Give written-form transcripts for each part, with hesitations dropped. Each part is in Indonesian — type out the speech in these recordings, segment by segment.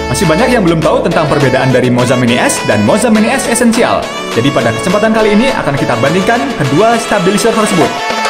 Masih banyak yang belum tahu tentang perbedaan dari Moza Mini S dan Moza Mini S Essential. Jadi pada kesempatan kali ini akan kita bandingkan kedua stabilizer tersebut.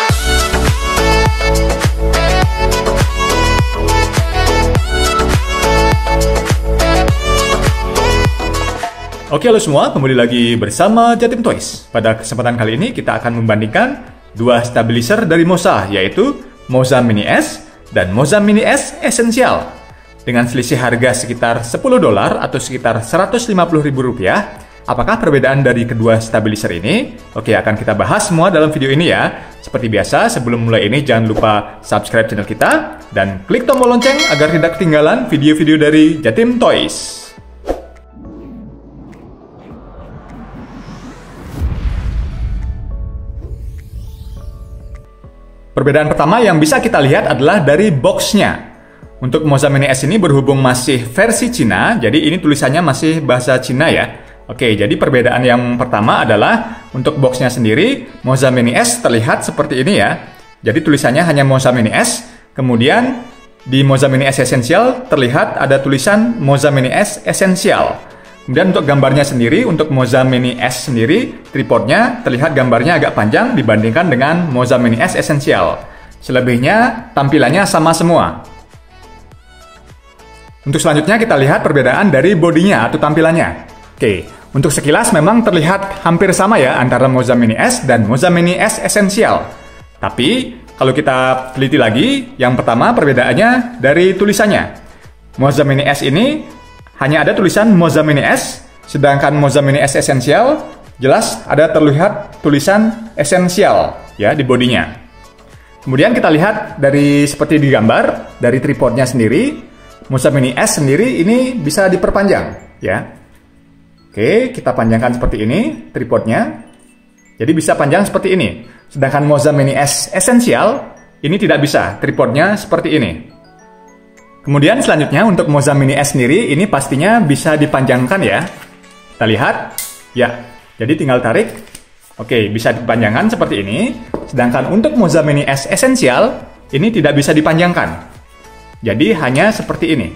Oke halo semua, kembali lagi bersama Jatim Toys. Pada kesempatan kali ini kita akan membandingkan dua stabilizer dari Moza, yaitu Moza Mini S dan Moza Mini S Essential. Dengan selisih harga sekitar $10 atau sekitar Rp150.000, apakah perbedaan dari kedua stabilizer ini? Oke, akan kita bahas semua dalam video ini ya. Seperti biasa, sebelum mulai ini jangan lupa subscribe channel kita dan klik tombol lonceng agar tidak ketinggalan video-video dari Jatim Toys. Perbedaan pertama yang bisa kita lihat adalah dari boxnya. Untuk Moza Mini S ini berhubung masih versi Cina, jadi ini tulisannya masih bahasa Cina ya. Oke, jadi perbedaan yang pertama adalah untuk boxnya sendiri, Moza Mini S terlihat seperti ini ya. Jadi tulisannya hanya Moza Mini S, kemudian di Moza Mini S Essential terlihat ada tulisan Moza Mini S Essential. Kemudian untuk gambarnya sendiri, untuk Moza Mini S sendiri, tripodnya terlihat gambarnya agak panjang dibandingkan dengan Moza Mini S Essential. Selebihnya tampilannya sama semua. Untuk selanjutnya kita lihat perbedaan dari bodinya atau tampilannya. Oke, untuk sekilas memang terlihat hampir sama ya antara Moza Mini S dan Moza Mini S Essential. Tapi kalau kita teliti lagi, yang pertama perbedaannya dari tulisannya. Moza Mini S ini hanya ada tulisan Moza Mini S, sedangkan Moza Mini S Essential jelas ada terlihat tulisan Essential ya di bodinya. Kemudian kita lihat dari seperti di gambar, dari tripodnya sendiri, Moza Mini S sendiri ini bisa diperpanjang ya. Oke, kita panjangkan seperti ini tripodnya. Jadi bisa panjang seperti ini. Sedangkan Moza Mini S Essential ini tidak bisa, tripodnya seperti ini. Kemudian selanjutnya untuk Moza Mini S sendiri ini pastinya bisa dipanjangkan ya. Kita lihat ya. Jadi tinggal tarik. Oke, bisa dipanjangkan seperti ini. Sedangkan untuk Moza Mini S Essential ini tidak bisa dipanjangkan. Jadi hanya seperti ini.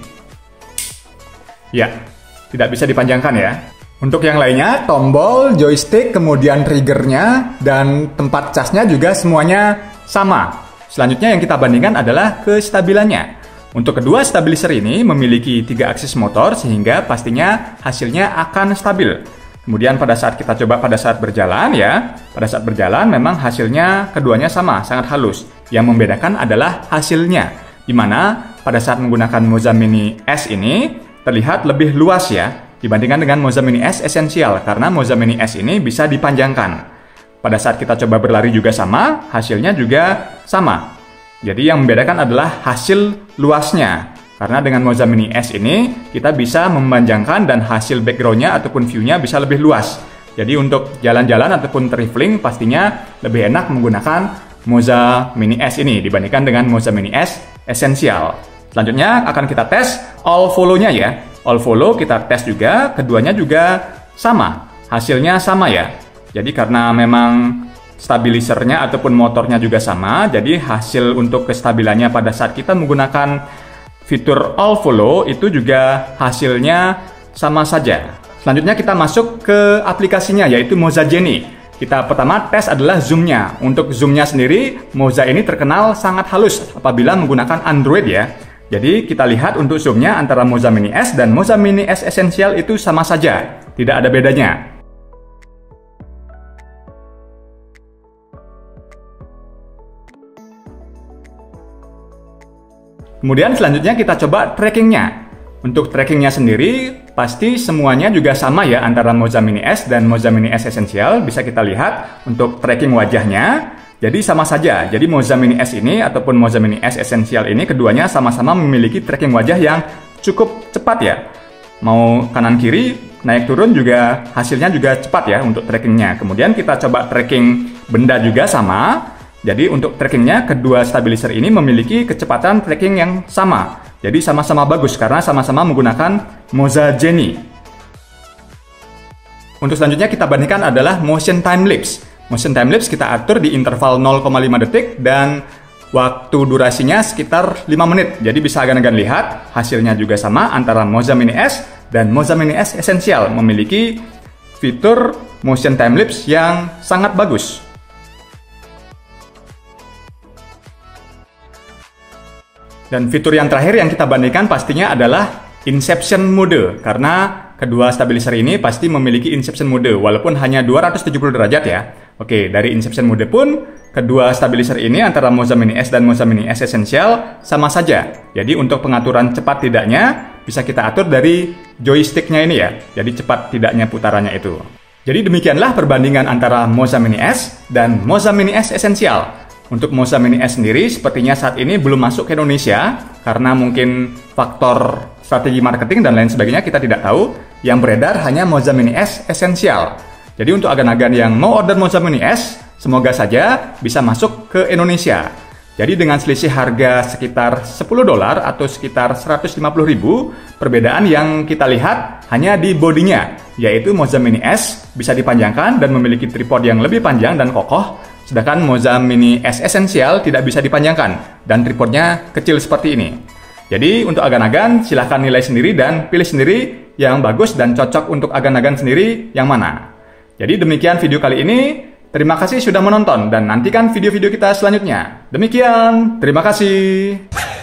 Ya, tidak bisa dipanjangkan ya. Untuk yang lainnya, tombol, joystick, kemudian triggernya, dan tempat casnya juga semuanya sama. Selanjutnya yang kita bandingkan adalah kestabilannya. Untuk kedua stabilizer ini memiliki 3 aksis motor sehingga pastinya hasilnya akan stabil. Kemudian pada saat kita coba pada saat berjalan ya, pada saat berjalan memang hasilnya keduanya sama, sangat halus. Yang membedakan adalah hasilnya, di mana pada saat menggunakan Moza Mini S ini terlihat lebih luas ya dibandingkan dengan Moza Mini S Essential karena Moza Mini S ini bisa dipanjangkan. Pada saat kita coba berlari juga sama, hasilnya juga sama. Jadi yang membedakan adalah hasil luasnya. Karena dengan Moza Mini S ini kita bisa memanjangkan dan hasil backgroundnya ataupun view-nya bisa lebih luas. Jadi untuk jalan-jalan ataupun traveling pastinya lebih enak menggunakan Moza Mini S ini dibandingkan dengan Moza Mini S Essential. Selanjutnya akan kita tes all follow-nya ya. All follow kita tes juga, keduanya juga sama. Hasilnya sama ya. Jadi karena memang stabilizernya ataupun motornya juga sama, jadi hasil untuk kestabilannya pada saat kita menggunakan fitur all follow itu juga hasilnya sama saja. Selanjutnya kita masuk ke aplikasinya yaitu Moza Genie. Kita pertama tes adalah zoom-nya. Untuk zoom-nya sendiri, Moza ini terkenal sangat halus apabila menggunakan Android ya. Jadi kita lihat untuk zoom-nya antara Moza Mini S dan Moza Mini S Essential itu sama saja. Tidak ada bedanya. Kemudian selanjutnya kita coba trackingnya. Untuk trackingnya sendiri, pasti semuanya juga sama ya antara Moza Mini S dan Moza Mini S Essential. Bisa kita lihat untuk tracking wajahnya. Jadi sama saja. Jadi Moza Mini S ini ataupun Moza Mini S Essential ini keduanya sama-sama memiliki tracking wajah yang cukup cepat ya. Mau kanan kiri, naik turun juga hasilnya juga cepat ya untuk trackingnya. Kemudian kita coba tracking benda juga sama. Jadi untuk trackingnya kedua stabilizer ini memiliki kecepatan tracking yang sama. Jadi sama-sama bagus karena sama-sama menggunakan Moza Genie. Untuk selanjutnya kita bandingkan adalah motion time lapse. Motion time lapse kita atur di interval 0,5 detik dan waktu durasinya sekitar 5 menit. Jadi bisa agan-agan lihat, hasilnya juga sama antara Moza Mini S dan Moza Mini S Essential, memiliki fitur motion timelapse yang sangat bagus. Dan fitur yang terakhir yang kita bandingkan pastinya adalah Inception Mode, karena kedua stabilizer ini pasti memiliki Inception Mode, walaupun hanya 270 derajat ya. Oke, dari Inception Mode pun, kedua stabilizer ini antara Moza Mini S dan Moza Mini S Essential sama saja. Jadi untuk pengaturan cepat tidaknya, bisa kita atur dari joysticknya ini ya. Jadi cepat tidaknya putarannya itu. Jadi demikianlah perbandingan antara Moza Mini S dan Moza Mini S Essential. Untuk Moza Mini S sendiri sepertinya saat ini belum masuk ke Indonesia karena mungkin faktor strategi marketing dan lain sebagainya, kita tidak tahu. Yang beredar hanya Moza Mini S Essential. Jadi untuk agan-agan yang mau order Moza Mini S, semoga saja bisa masuk ke Indonesia. Jadi dengan selisih harga sekitar $10 atau sekitar 150.000, perbedaan yang kita lihat hanya di bodinya, yaitu Moza Mini S bisa dipanjangkan dan memiliki tripod yang lebih panjang dan kokoh, sedangkan Moza Mini S Essential tidak bisa dipanjangkan dan tripodnya kecil seperti ini. Jadi untuk agan-agan silahkan nilai sendiri dan pilih sendiri yang bagus dan cocok untuk agan-agan sendiri yang mana. Jadi demikian video kali ini. Terima kasih sudah menonton dan nantikan video-video kita selanjutnya. Demikian, terima kasih.